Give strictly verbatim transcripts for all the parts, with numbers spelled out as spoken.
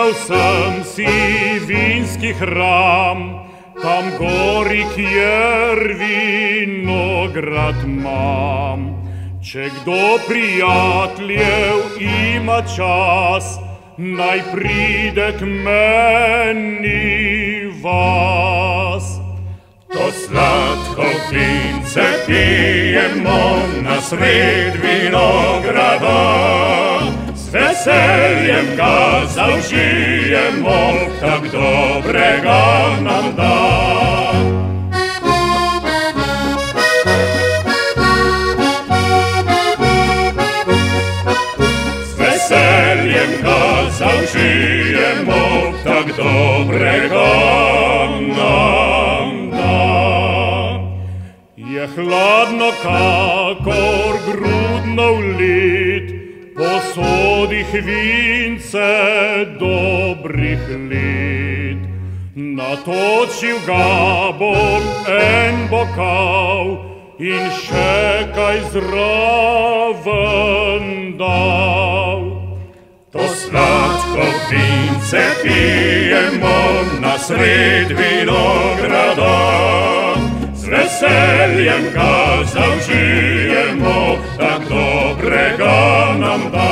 Videl sem si vinski hram, tam gori, kjer vinograd mam. Če kdo prijateljev ima čas, naj pride k meni vas. To sladko vince pijemo na sred vinograda, z veseljem ga zaužijemo, tak dobrega nam da. Z veseljem ga zaužijemo, tak dobrega nam da. Je hladno kakor grudno vlit, posodih vince dobrih let. Natočil ga bom en bokal in še kaj zraven dal. To sladko vince pijemo na sred vinograda, z veseljem ga zaužijemo, tak dobrega nam da.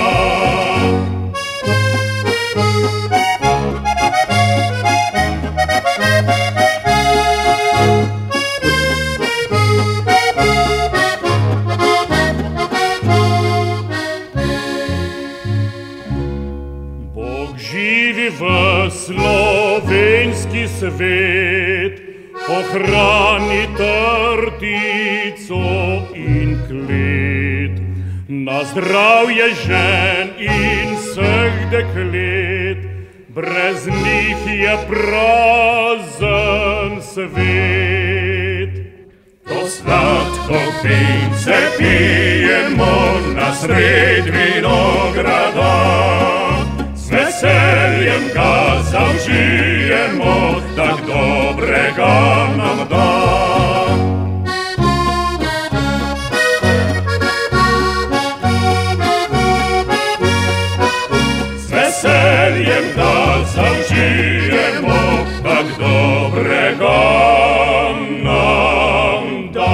Bog živi v slovenski svet, ohrani trtico in klet. Na zdravje žen in vseh deklet, brez njih je prazen svet. To sladko vince pijemo na sred vinograda, z veseljem ga zaužijemo, tak dobrega nam da. Z veseljem ga zaužijemo, tak dobrega nam da.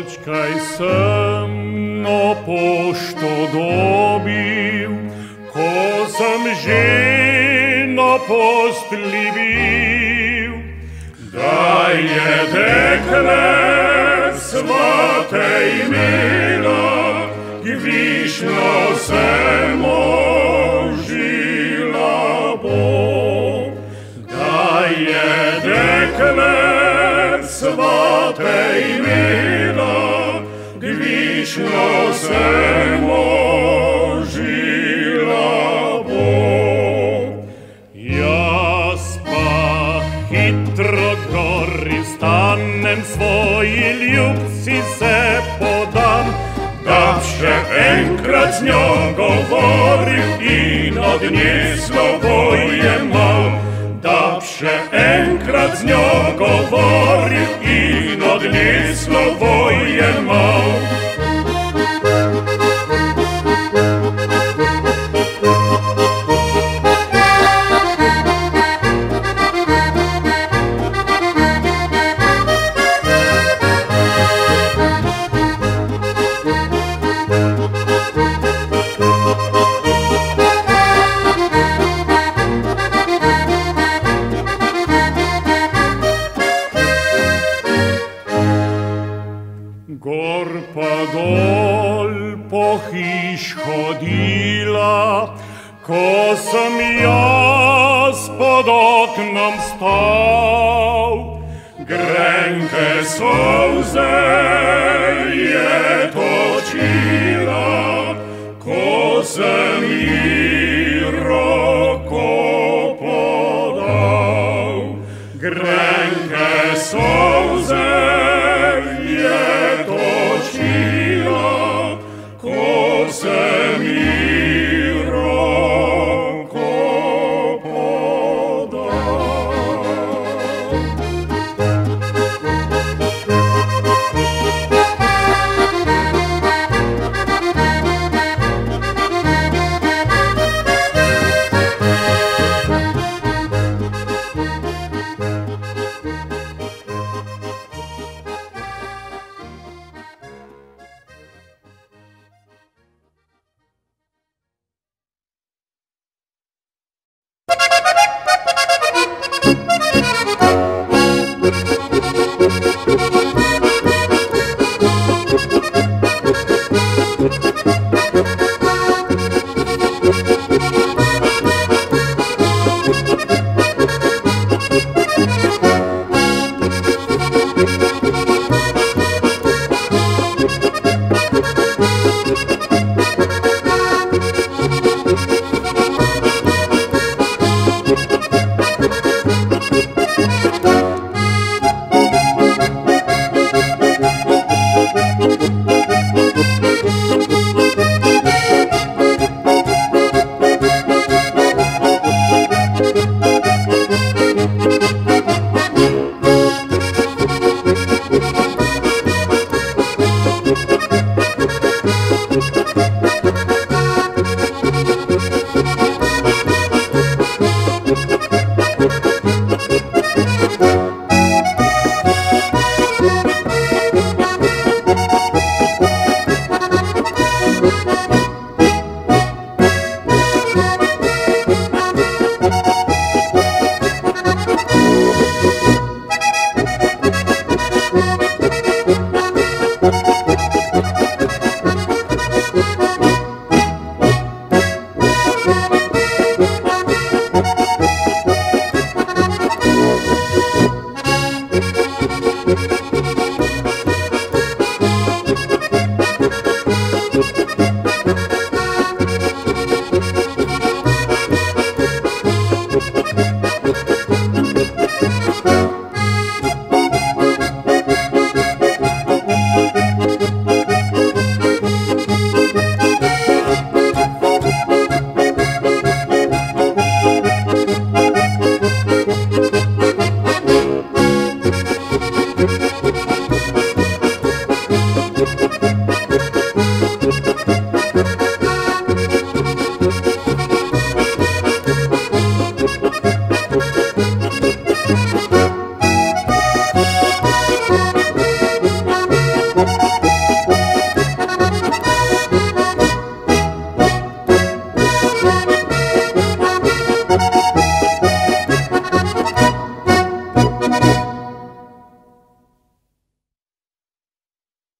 Počkaj, sem no pošto dobil, ko sem že na postli bil. Da je dekle svate imela, kvišno se možila bo. Da je dekle svate imela, kvišno se možila bo. Jaz pa hitro gori stanem, svoji ljubci se podam, da še enkrat z njo govorim in od nje slovo jemal. Da še enkrat z njo govorim in od nje slovo jemal. Gor pa dol po hiš hodila, ko sem jaz pod oknom stal. Grenke solze je točila, ko sem